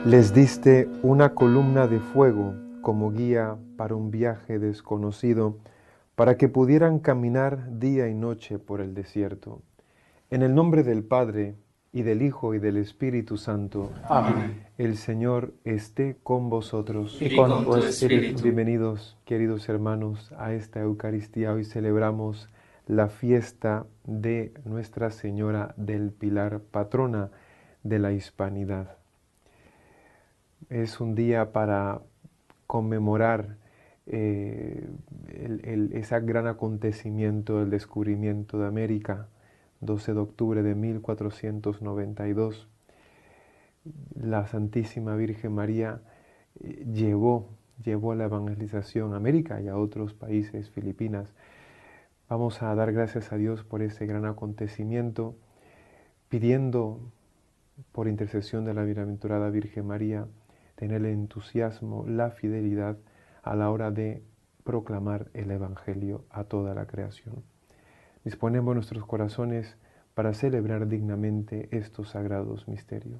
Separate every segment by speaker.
Speaker 1: Les diste una columna de fuego como guía para un viaje desconocido, para que pudieran caminar día y noche por el desierto. En el nombre del Padre, y del Hijo, y del Espíritu Santo.
Speaker 2: Amén.
Speaker 1: El Señor esté con vosotros.
Speaker 2: Y con tu espíritu.
Speaker 1: Bienvenidos, queridos hermanos, a esta Eucaristía. Hoy celebramos la fiesta de Nuestra Señora del Pilar, patrona de la hispanidad. Es un día para conmemorar ese gran acontecimiento del descubrimiento de América, 12 de octubre de 1492. La Santísima Virgen María llevó la evangelización a América y a otros países, Filipinas. Vamos a dar gracias a Dios por ese gran acontecimiento, pidiendo por intercesión de la bienaventurada Virgen María, tener el entusiasmo, la fidelidad a la hora de proclamar el Evangelio a toda la creación. Disponemos nuestros corazones para celebrar dignamente estos sagrados misterios.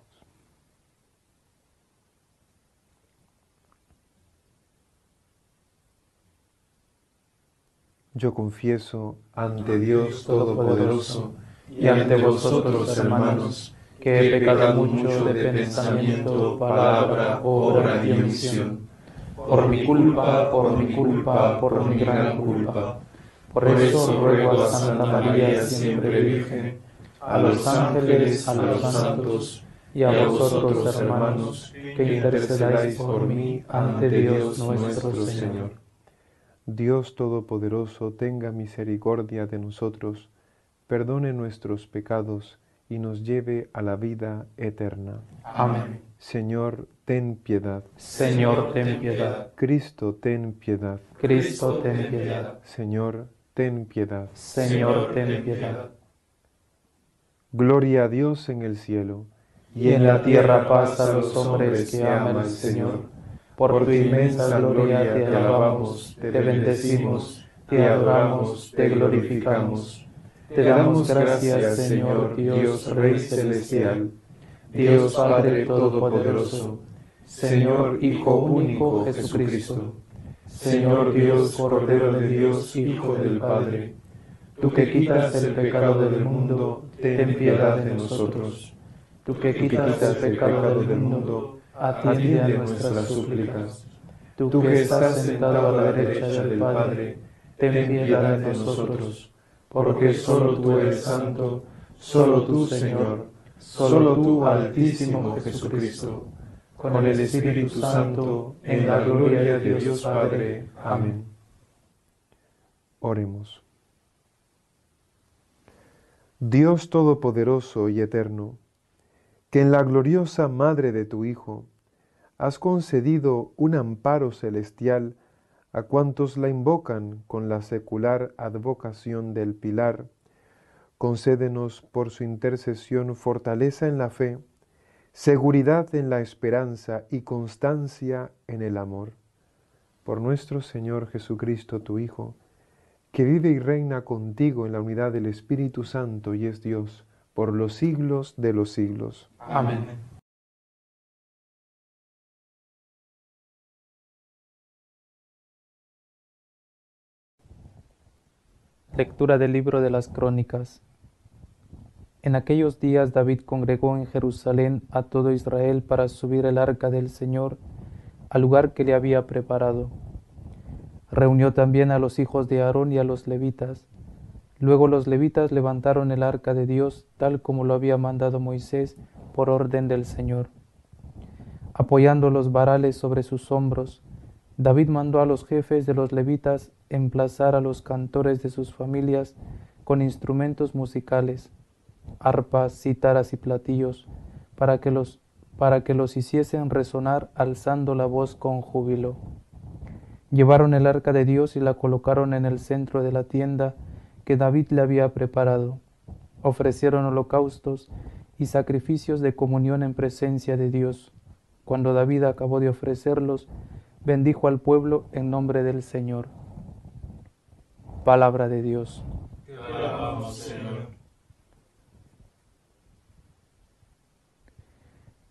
Speaker 1: Yo confieso ante Dios Todopoderoso
Speaker 2: y ante vosotros, hermanos, que he pecado mucho de pensamiento, palabra, obra y omisión. Por mi culpa, por mi gran culpa. Por eso ruego a Santa María, siempre Virgen, a los ángeles, a los santos y a vosotros, hermanos, que intercedáis por mí ante Dios nuestro Señor.
Speaker 1: Dios Todopoderoso, tenga misericordia de nosotros, perdone nuestros pecados y nos lleve a la vida eterna.
Speaker 2: Amén.
Speaker 1: Señor, ten piedad.
Speaker 2: Señor, ten piedad.
Speaker 1: Cristo, ten piedad.
Speaker 2: Cristo, ten piedad.
Speaker 1: Señor, ten piedad.
Speaker 2: Señor, ten piedad.
Speaker 1: Gloria a Dios en el cielo,
Speaker 2: y en la tierra paz a los hombres que ama el Señor. Por tu inmensa gloria te alabamos, te bendecimos, te adoramos, te glorificamos. Te damos gracias, Señor Dios Rey Celestial, Dios Padre Todopoderoso, Señor Hijo único Jesucristo, Señor Dios Cordero de Dios, Hijo del Padre. Tú que quitas el pecado del mundo, ten piedad de nosotros. Tú que quitas el pecado del mundo, atiende a nuestras súplicas. Tú que estás sentado a la derecha del Padre, ten piedad de nosotros, porque solo tú eres santo, solo tú, Señor, solo tú, Altísimo Jesucristo, con el Espíritu Santo, en la gloria de Dios Padre. Amén.
Speaker 1: Oremos. Dios Todopoderoso y Eterno, que en la gloriosa Madre de tu Hijo has concedido un amparo celestial a cuantos la invocan con la secular advocación del Pilar, concédenos por su intercesión fortaleza en la fe, seguridad en la esperanza y constancia en el amor. Por nuestro Señor Jesucristo, tu Hijo, que vive y reina contigo en la unidad del Espíritu Santo y es Dios, por los siglos de los siglos.
Speaker 2: Amén. Lectura del libro de las Crónicas. En aquellos días David congregó en Jerusalén a todo Israel para subir el arca del Señor al lugar que le había preparado. Reunió también a los hijos de Aarón y a los levitas. Luego los levitas levantaron el arca de Dios tal como lo había mandado Moisés por orden del Señor. Apoyando los varales sobre sus hombros, David mandó a los jefes de los levitas emplazar a los cantores de sus familias con instrumentos musicales, arpas, cítaras y platillos, para que los hiciesen resonar alzando la voz con júbilo. Llevaron el arca de Dios y la colocaron en el centro de la tienda que David le había preparado. Ofrecieron holocaustos y sacrificios de comunión en presencia de Dios. Cuando David acabó de ofrecerlos, bendijo al pueblo en nombre del Señor. Palabra de Dios.
Speaker 3: Te alabamos, Señor.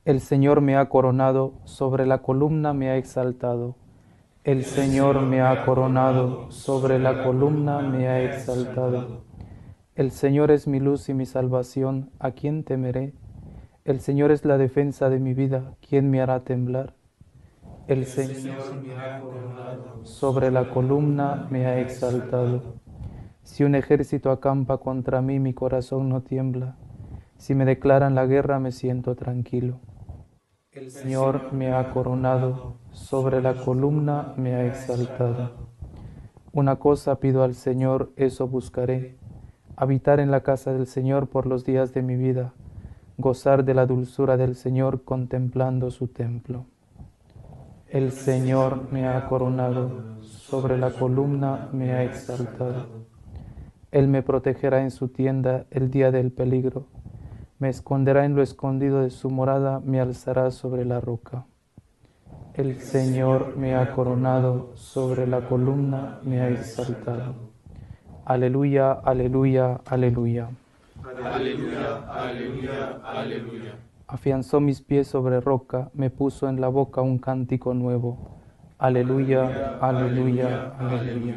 Speaker 2: El Señor me ha coronado, sobre la columna me ha exaltado. El Señor me ha coronado, sobre la columna me ha exaltado. El Señor es mi luz y mi salvación, ¿a quién temeré? El Señor es la defensa de mi vida, ¿quién me hará temblar? El Señor me ha coronado, sobre la columna me ha exaltado. Si un ejército acampa contra mí, mi corazón no tiembla. Si me declaran la guerra, me siento tranquilo. El Señor me ha coronado, sobre la columna me ha exaltado. Una cosa pido al Señor, eso buscaré, habitar en la casa del Señor por los días de mi vida, gozar de la dulzura del Señor contemplando su templo. El Señor me ha coronado, sobre la columna me ha exaltado. Él me protegerá en su tienda el día del peligro, me esconderá en lo escondido de su morada, me alzará sobre la roca. El Señor me ha coronado, sobre la columna me ha exaltado. Aleluya, aleluya, aleluya.
Speaker 3: Aleluya, aleluya, aleluya.
Speaker 2: Afianzó mis pies sobre roca, me puso en la boca un cántico nuevo. Aleluya, aleluya, aleluya.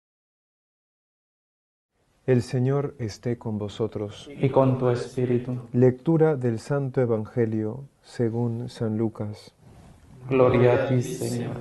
Speaker 1: El Señor esté con vosotros.
Speaker 2: Y con tu espíritu.
Speaker 1: Lectura del Santo Evangelio según San Lucas.
Speaker 2: Gloria a ti, Señor.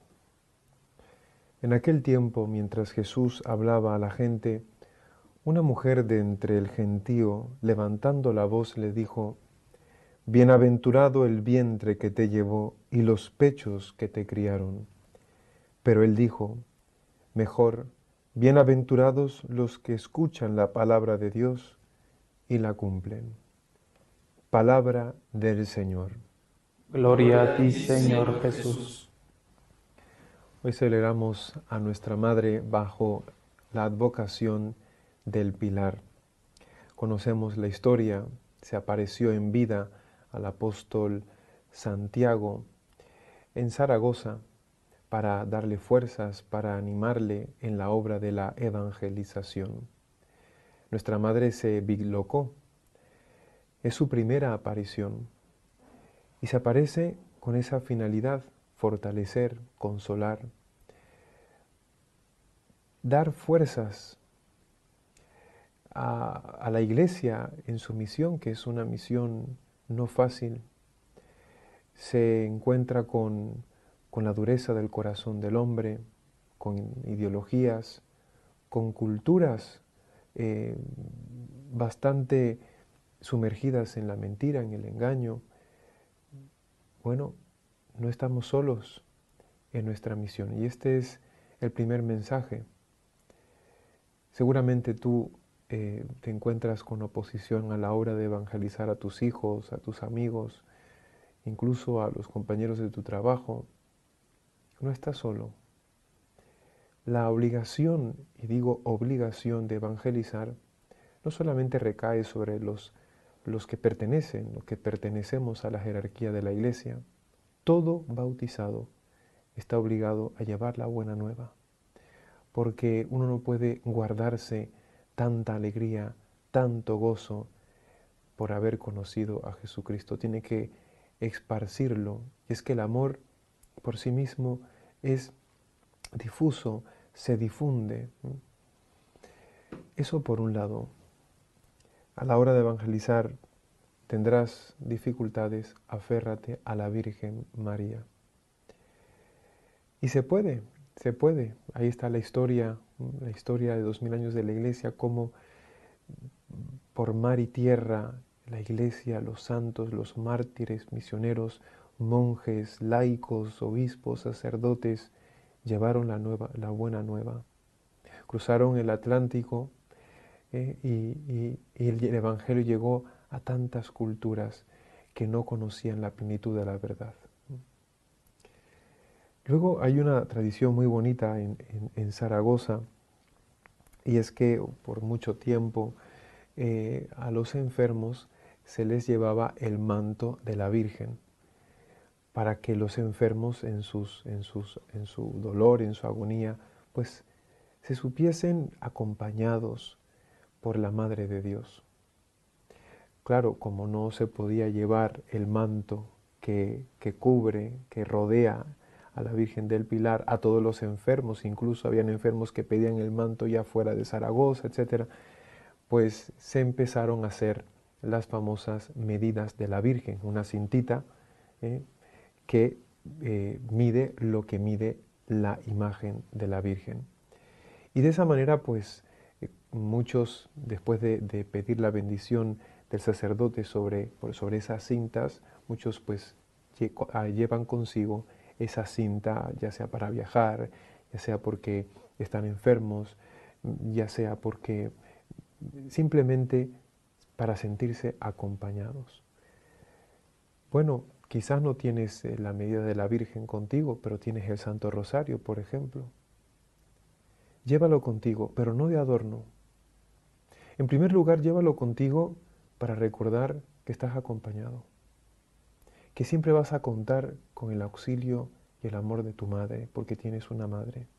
Speaker 1: En aquel tiempo, mientras Jesús hablaba a la gente, una mujer de entre el gentío, levantando la voz, le dijo: Bienaventurado el vientre que te llevó y los pechos que te criaron. Pero él dijo: Mejor, bienaventurados los que escuchan la palabra de Dios y la cumplen. Palabra del Señor.
Speaker 2: Gloria a ti, Señor Jesús.
Speaker 1: Hoy celebramos a nuestra Madre bajo la advocación del Pilar. Conocemos la historia, se apareció en vida al apóstol Santiago en Zaragoza para darle fuerzas, para animarle en la obra de la evangelización. Nuestra Madre se bilocó, es su primera aparición y se aparece con esa finalidad: fortalecer, consolar, dar fuerzas a la Iglesia en su misión, que es una misión no fácil. Se encuentra con la dureza del corazón del hombre, con ideologías, con culturas bastante sumergidas en la mentira, en el engaño. Bueno, no estamos solos en nuestra misión y este es el primer mensaje. Seguramente tú te encuentras con oposición a la hora de evangelizar a tus hijos, a tus amigos, incluso a los compañeros de tu trabajo. No estás solo. La obligación, y digo obligación, de evangelizar no solamente recae sobre los que pertenecemos a la jerarquía de la Iglesia. Todo bautizado está obligado a llevar la buena nueva, porque uno no puede guardarse tanta alegría, tanto gozo por haber conocido a Jesucristo. Tiene que esparcirlo. Y es que el amor por sí mismo es difuso, se difunde. Eso por un lado. A la hora de evangelizar tendrás dificultades, aférrate a la Virgen María. Y se puede. Ahí está la historia de 2000 años de la Iglesia, cómo por mar y tierra la Iglesia, los santos, los mártires, misioneros, monjes, laicos, obispos, sacerdotes, llevaron la buena nueva. Cruzaron el Atlántico y el Evangelio llegó a tantas culturas que no conocían la plenitud de la verdad. Luego hay una tradición muy bonita en Zaragoza, y es que por mucho tiempo a los enfermos se les llevaba el manto de la Virgen, para que los enfermos en su dolor, en su agonía, pues se supiesen acompañados por la Madre de Dios. claro, como no se podía llevar el manto que cubre, que rodea a la Virgen del Pilar, a todos los enfermos, incluso habían enfermos que pedían el manto ya fuera de Zaragoza, etc., pues se empezaron a hacer las famosas medidas de la Virgen, una cintita que mide lo que mide la imagen de la Virgen. Y de esa manera, pues, muchos, después de pedir la bendición del sacerdote sobre esas cintas, muchos pues llevan consigo esa cinta, ya sea para viajar, ya sea porque están enfermos, ya sea porque simplemente para sentirse acompañados. Bueno, quizás no tienes la medida de la Virgen contigo, pero tienes el Santo Rosario, por ejemplo. Llévalo contigo, pero no de adorno. En primer lugar, llévalo contigo para recordar que estás acompañado, que siempre vas a contar con el auxilio y el amor de tu madre, porque tienes una madre.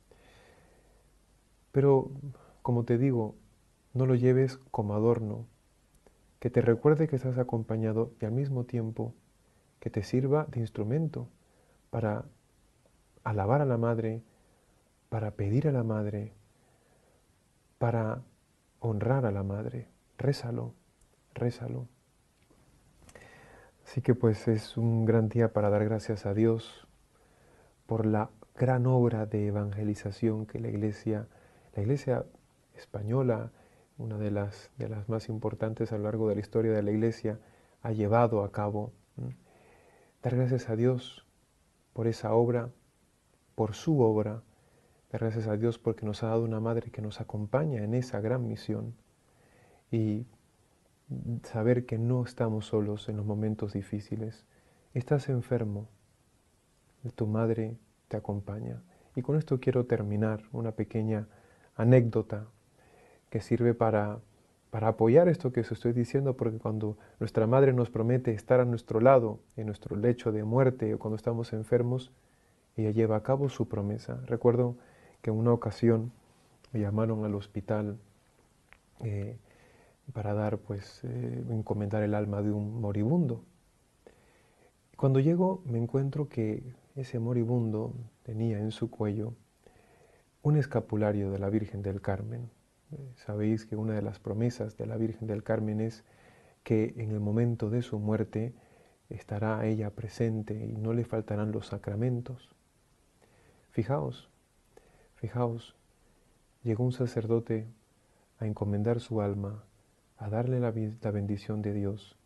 Speaker 1: Pero, como te digo, no lo lleves como adorno, que te recuerde que estás acompañado y al mismo tiempo que te sirva de instrumento para alabar a la madre, para pedir a la madre, para honrar a la madre. Rézalo, rézalo. Así que pues es un gran día para dar gracias a Dios por la gran obra de evangelización que la Iglesia española, una de las más importantes a lo largo de la historia de la Iglesia, ha llevado a cabo. Dar gracias a Dios por esa obra, por su obra. Dar gracias a Dios porque nos ha dado una madre que nos acompaña en esa gran misión. Y saber que no estamos solos en los momentos difíciles. Estás enfermo, tu madre te acompaña. Y con esto quiero terminar una pequeña anécdota que sirve para apoyar esto que os estoy diciendo, porque cuando nuestra madre nos promete estar a nuestro lado, en nuestro lecho de muerte o cuando estamos enfermos, ella lleva a cabo su promesa. Recuerdo que en una ocasión me llamaron al hospital para dar, encomendar el alma de un moribundo. Cuando llego me encuentro que ese moribundo tenía en su cuello un escapulario de la Virgen del Carmen. Sabéis que una de las promesas de la Virgen del Carmen es que en el momento de su muerte estará ella presente y no le faltarán los sacramentos. Fijaos, llegó un sacerdote a encomendar su alma, a darle la bendición de Dios,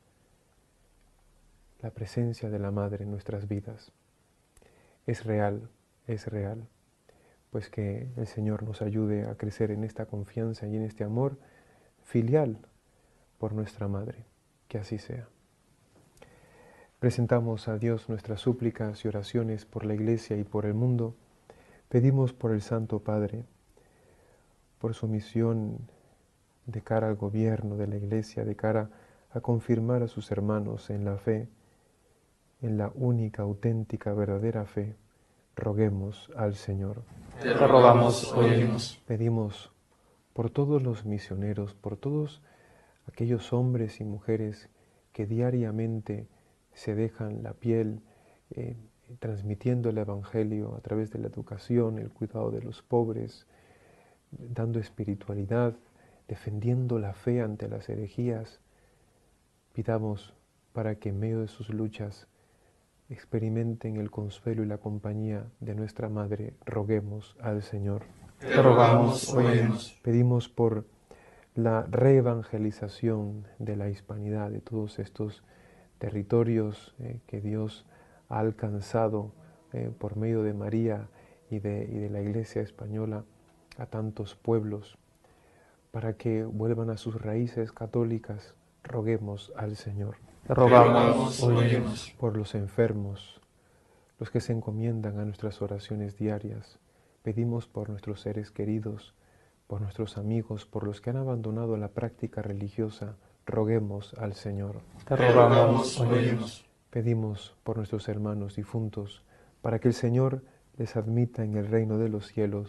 Speaker 1: la presencia de la Madre en nuestras vidas. Es real, pues que el Señor nos ayude a crecer en esta confianza y en este amor filial por nuestra Madre, que así sea. Presentamos a Dios nuestras súplicas y oraciones por la Iglesia y por el mundo. Pedimos por el Santo Padre, por su misión de cara al gobierno de la Iglesia, de cara a confirmar a sus hermanos en la fe, en la única, auténtica, verdadera fe. Roguemos al Señor.
Speaker 2: Te rogamos, óyenos.
Speaker 1: Pedimos por todos los misioneros, por todos aquellos hombres y mujeres que diariamente se dejan la piel transmitiendo el Evangelio a través de la educación, el cuidado de los pobres, dando espiritualidad, defendiendo la fe ante las herejías. Pidamos para que en medio de sus luchas experimenten el consuelo y la compañía de nuestra Madre. Roguemos al Señor.
Speaker 2: Te rogamos, óyenos.
Speaker 1: Pedimos por la reevangelización de la hispanidad, de todos estos territorios que Dios ha alcanzado por medio de María y de la Iglesia española a tantos pueblos, para que vuelvan a sus raíces católicas. Roguemos al Señor.
Speaker 2: Te rogamos, óyenos.
Speaker 1: Por los enfermos, los que se encomiendan a nuestras oraciones diarias. Pedimos por nuestros seres queridos, por nuestros amigos, por los que han abandonado la práctica religiosa. Roguemos al Señor.
Speaker 2: Te rogamos, óyenos.
Speaker 1: Pedimos por nuestros hermanos difuntos, para que el Señor les admita en el reino de los cielos.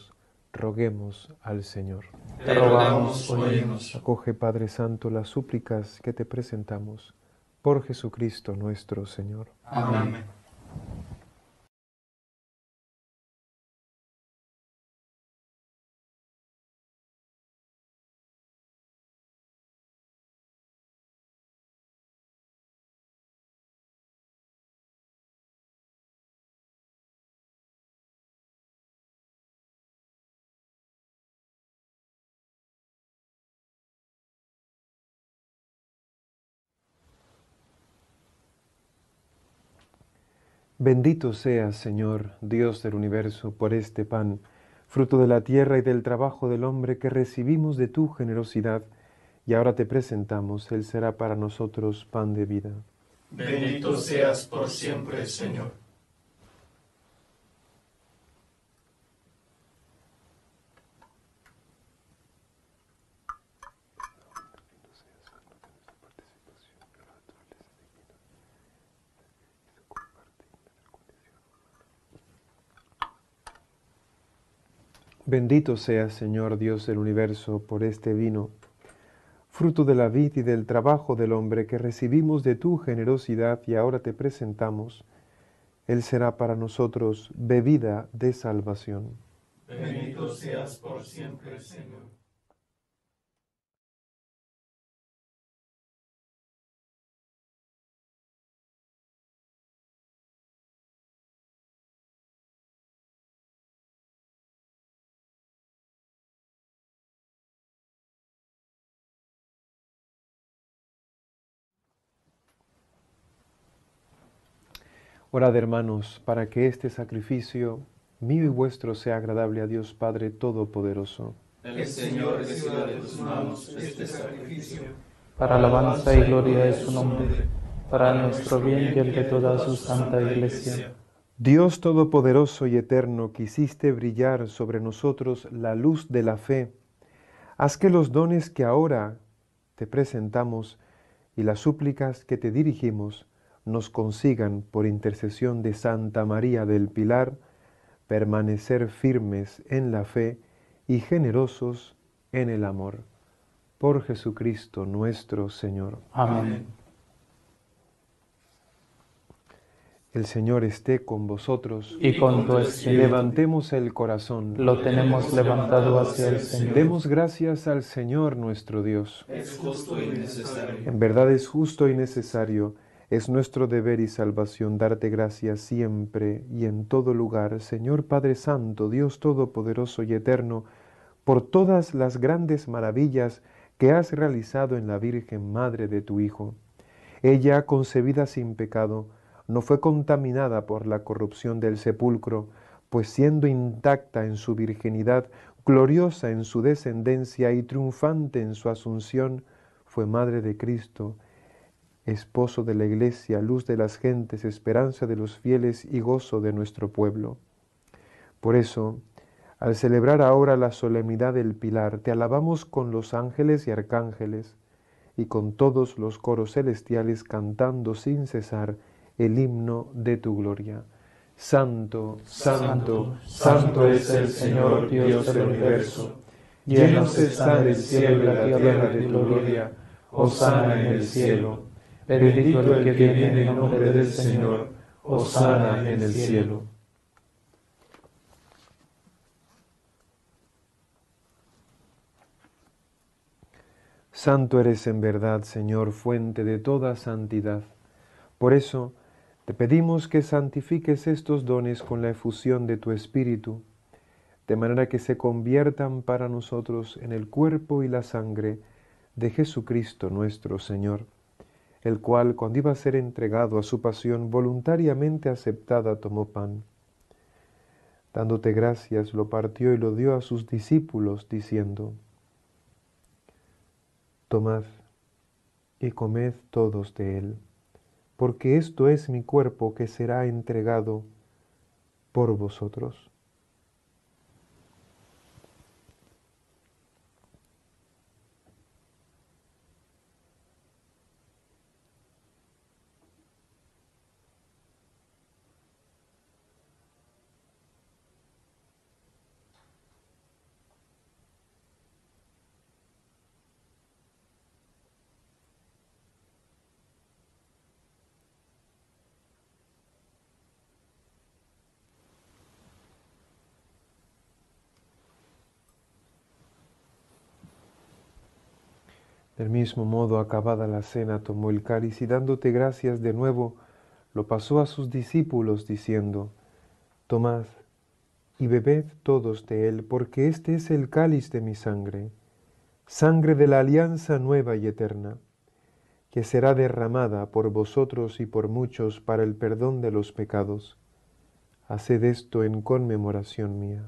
Speaker 1: Roguemos al Señor.
Speaker 2: Te rogamos, oímos.
Speaker 1: Acoge, Padre Santo, las súplicas que te presentamos por Jesucristo nuestro Señor.
Speaker 2: Amén.
Speaker 1: Bendito seas, Señor, Dios del universo, por este pan, fruto de la tierra y del trabajo del hombre que recibimos de tu generosidad, y ahora te presentamos, Él será para nosotros pan de vida.
Speaker 3: Bendito seas por siempre, Señor.
Speaker 1: Bendito seas, Señor, Dios del universo, por este vino, fruto de la vid y del trabajo del hombre que recibimos de tu generosidad y ahora te presentamos. Él será para nosotros bebida de salvación.
Speaker 3: Bendito seas por siempre, Señor.
Speaker 1: Orad, hermanos, para que este sacrificio mío y vuestro sea agradable a Dios Padre Todopoderoso.
Speaker 3: El Señor reciba de tus manos este sacrificio,
Speaker 2: Para alabanza y gloria de su nombre, para nuestro bien y el de toda su santa Iglesia.
Speaker 1: Dios Todopoderoso y Eterno, que hiciste brillar sobre nosotros la luz de la fe, haz que los dones que ahora te presentamos y las súplicas que te dirigimos nos consigan, por intercesión de Santa María del Pilar, permanecer firmes en la fe y generosos en el amor. Por Jesucristo nuestro Señor.
Speaker 2: Amén.
Speaker 1: El Señor esté con vosotros.
Speaker 2: Y con tu espíritu.
Speaker 1: Levantemos el corazón.
Speaker 2: Lo tenemos levantado hacia el Señor.
Speaker 1: Demos gracias al Señor nuestro Dios.
Speaker 3: es justo y necesario.
Speaker 1: En verdad es justo y necesario, es nuestro deber y salvación darte gracias siempre y en todo lugar, Señor Padre Santo, Dios Todopoderoso y Eterno, por todas las grandes maravillas que has realizado en la Virgen Madre de tu Hijo. Ella, concebida sin pecado, no fue contaminada por la corrupción del sepulcro, pues siendo intacta en su virginidad, gloriosa en su descendencia y triunfante en su asunción, fue Madre de Cristo, esposo de la Iglesia, luz de las gentes, esperanza de los fieles y gozo de nuestro pueblo. Por eso, al celebrar ahora la solemnidad del Pilar, te alabamos con los ángeles y arcángeles, y con todos los coros celestiales cantando sin cesar el himno de tu gloria. Santo, santo, santo es el Señor Dios del universo. Llenos están el cielo y la tierra de tu gloria. Hosana en el cielo. Bendito el que viene en nombre del Señor. Hosana en el cielo. Santo eres en verdad, Señor, fuente de toda santidad. Por eso, te pedimos que santifiques estos dones con la efusión de tu Espíritu, de manera que se conviertan para nosotros en el cuerpo y la sangre de Jesucristo nuestro Señor, el cual, cuando iba a ser entregado a su pasión voluntariamente aceptada, tomó pan. Dándote gracias, lo partió y lo dio a sus discípulos, diciendo: Tomad y comed todos de él, porque esto es mi cuerpo que será entregado por vosotros. Del mismo modo, acabada la cena, tomó el cáliz y dándote gracias de nuevo, lo pasó a sus discípulos diciendo, tomad y bebed todos de él, porque este es el cáliz de mi sangre, sangre de la alianza nueva y eterna, que será derramada por vosotros y por muchos para el perdón de los pecados. Haced esto en conmemoración mía.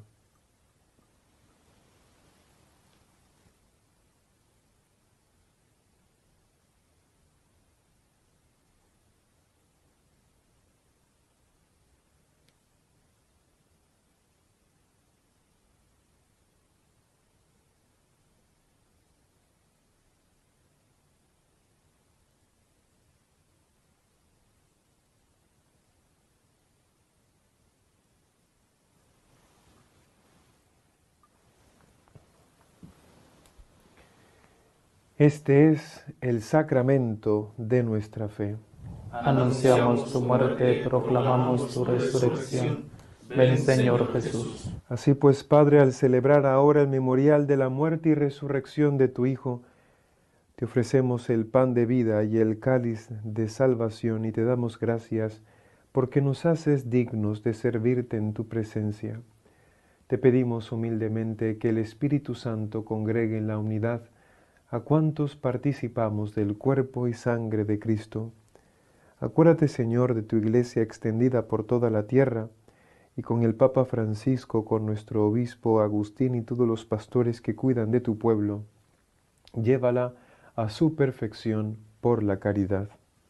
Speaker 1: Este es el sacramento de nuestra fe.
Speaker 2: Anunciamos tu muerte, proclamamos tu resurrección. Ven, Señor Jesús.
Speaker 1: Así pues, Padre, al celebrar ahora el memorial de la muerte y resurrección de tu Hijo, te ofrecemos el pan de vida y el cáliz de salvación y te damos gracias porque nos haces dignos de servirte en tu presencia. Te pedimos humildemente que el Espíritu Santo congregue en la unidad a cuantos participamos del cuerpo y sangre de Cristo. Acuérdate, Señor, de tu Iglesia extendida por toda la tierra, y con el Papa Francisco, con nuestro obispo Agustín y todos los pastores que cuidan de tu pueblo, llévala a su perfección por la caridad.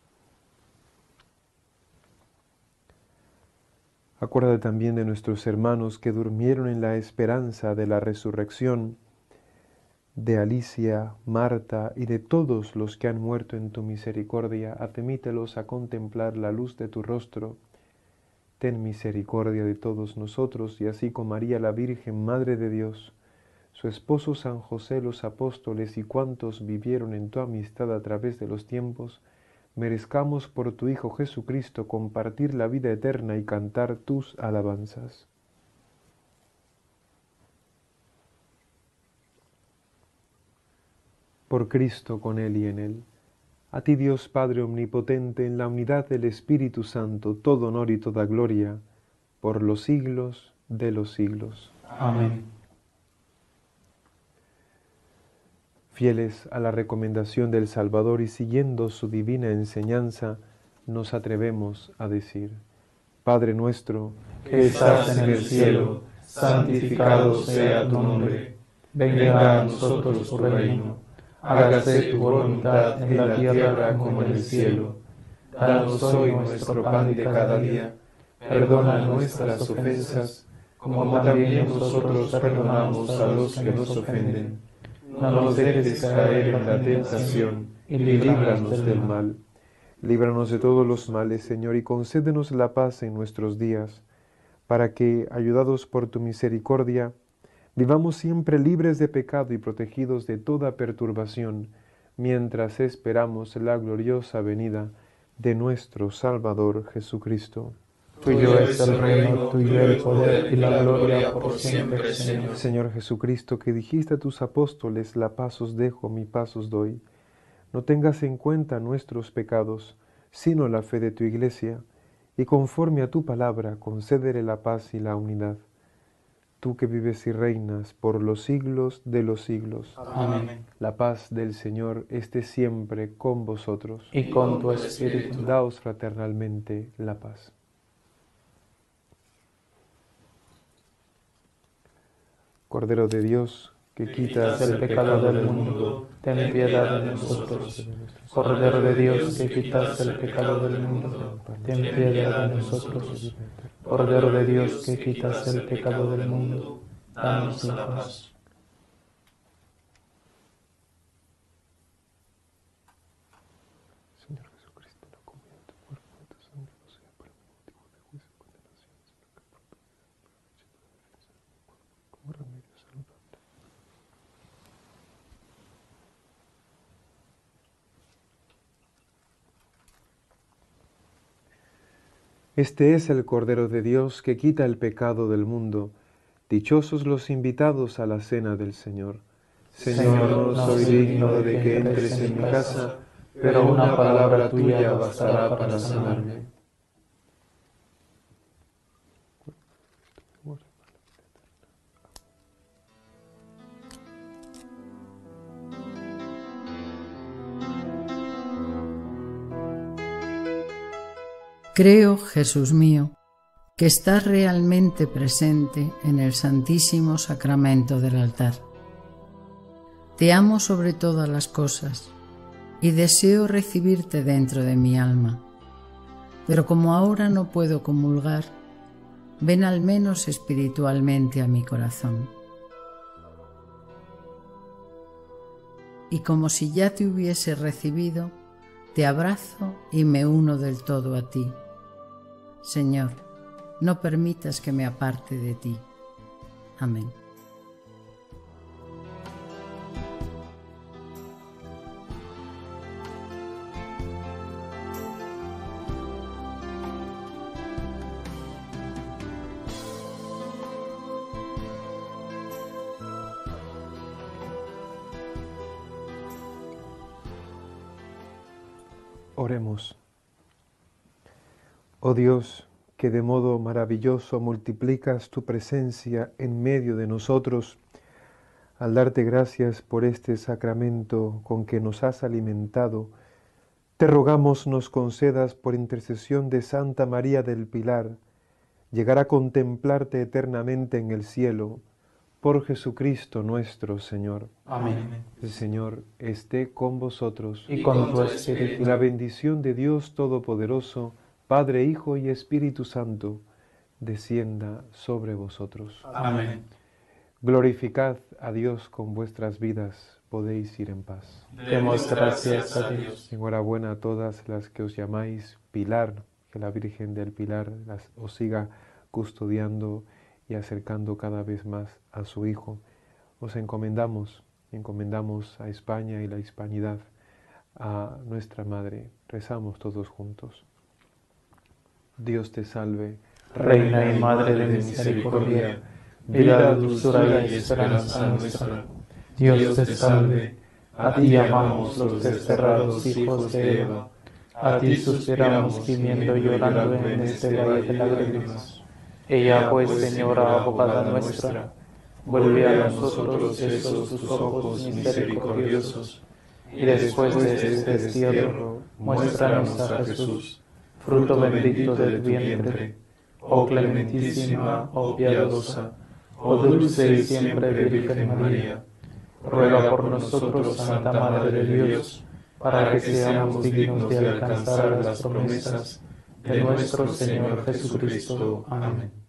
Speaker 1: Acuérdate también de nuestros hermanos que durmieron en la esperanza de la resurrección, de Alicia, Marta y de todos los que han muerto en tu misericordia. Admítelos a contemplar la luz de tu rostro. Ten misericordia de todos nosotros, y así con María la Virgen, Madre de Dios, su esposo San José, los apóstoles y cuantos vivieron en tu amistad a través de los tiempos, merezcamos por tu Hijo Jesucristo compartir la vida eterna y cantar tus alabanzas. Por Cristo, con Él y en Él. A ti, Dios Padre Omnipotente, en la unidad del Espíritu Santo, todo honor y toda gloria, por los siglos de los siglos.
Speaker 2: Amén.
Speaker 1: Fieles a la recomendación del Salvador y siguiendo su divina enseñanza, nos atrevemos a decir, Padre nuestro,
Speaker 2: que estás en el cielo, santificado sea tu nombre. Venga a nosotros tu reino. Hágase tu voluntad en la tierra como en el cielo. Danos hoy nuestro pan de cada día. Perdona nuestras ofensas, como también nosotros perdonamos a los que nos ofenden. No nos dejes caer en la tentación y líbranos del mal.
Speaker 1: Líbranos de todos los males, Señor, y concédenos la paz en nuestros días, para que, ayudados por tu misericordia, vivamos siempre libres de pecado y protegidos de toda perturbación, mientras esperamos la gloriosa venida de nuestro Salvador Jesucristo.
Speaker 2: Tuyo es el reino, tuyo el poder y la gloria por siempre, Señor.
Speaker 1: Señor Jesucristo, que dijiste a tus apóstoles, la paz os dejo, mi paz os doy. No tengas en cuenta nuestros pecados, sino la fe de tu Iglesia, y conforme a tu palabra, concédele la paz y la unidad. Tú que vives y reinas por los siglos de los siglos.
Speaker 2: Amén.
Speaker 1: La paz del Señor esté siempre con vosotros.
Speaker 2: Y con tu espíritu.
Speaker 1: Daos fraternalmente la paz. Cordero de Dios, que quitas
Speaker 2: el pecado del mundo, ten piedad de nosotros. Cordero de Dios, que quitas el pecado del mundo, ten piedad de nosotros. Cordero de Dios, que quitas el pecado del mundo, danos la paz.
Speaker 1: Señor Jesucristo, la comunión de tu cuerpo y de tu sangre no sea para mí motivo de juicio y condenación, sino que por tu vida, aproveche la defensa de mi cuerpo como remedio saludable. Este es el Cordero de Dios que quita el pecado del mundo. Dichosos los invitados a la cena del Señor. Señor, no soy digno de que entres en mi casa, pero una palabra tuya bastará para sanarme.
Speaker 4: Creo, Jesús mío, que estás realmente presente en el Santísimo Sacramento del altar. Te amo sobre todas las cosas y deseo recibirte dentro de mi alma, pero como ahora no puedo comulgar, ven al menos espiritualmente a mi corazón. Y como si ya te hubiese recibido, te abrazo y me uno del todo a ti. Señor, no permitas que me aparte de ti. Amén.
Speaker 1: Oremos. Oh Dios, que de modo maravilloso multiplicas tu presencia en medio de nosotros, al darte gracias por este sacramento con que nos has alimentado, te rogamos nos concedas por intercesión de Santa María del Pilar, llegar a contemplarte eternamente en el cielo, por Jesucristo nuestro Señor.
Speaker 2: Amén.
Speaker 1: El Señor esté con vosotros.
Speaker 2: Y con tu espíritu.
Speaker 1: La bendición de Dios Todopoderoso, Padre, Hijo y Espíritu Santo, descienda sobre vosotros.
Speaker 2: Amén.
Speaker 1: Glorificad a Dios con vuestras vidas, podéis ir en paz.
Speaker 2: Demos gracias a Dios.
Speaker 1: Enhorabuena a todas las que os llamáis Pilar, que la Virgen del Pilar os siga custodiando y acercando cada vez más a su Hijo. Os encomendamos a España y la hispanidad, a nuestra Madre. Rezamos todos juntos. Dios te salve,
Speaker 2: Reina y Madre de misericordia, vida, dulzura y esperanza nuestra. Dios te salve, a ti llamamos los desterrados hijos de Eva, a ti suspiramos gimiendo y llorando en este valle de lágrimas. Ella pues, Señora, abogada nuestra, vuelve a nosotros esos tus ojos misericordiosos, y después de este destierro, muéstranos a Jesús, fruto bendito de tu vientre. Oh clementísima, oh piadosa, oh dulce y siempre Virgen María, ruega por nosotros, Santa Madre de Dios, para que seamos dignos de alcanzar las promesas de nuestro Señor Jesucristo. Amén.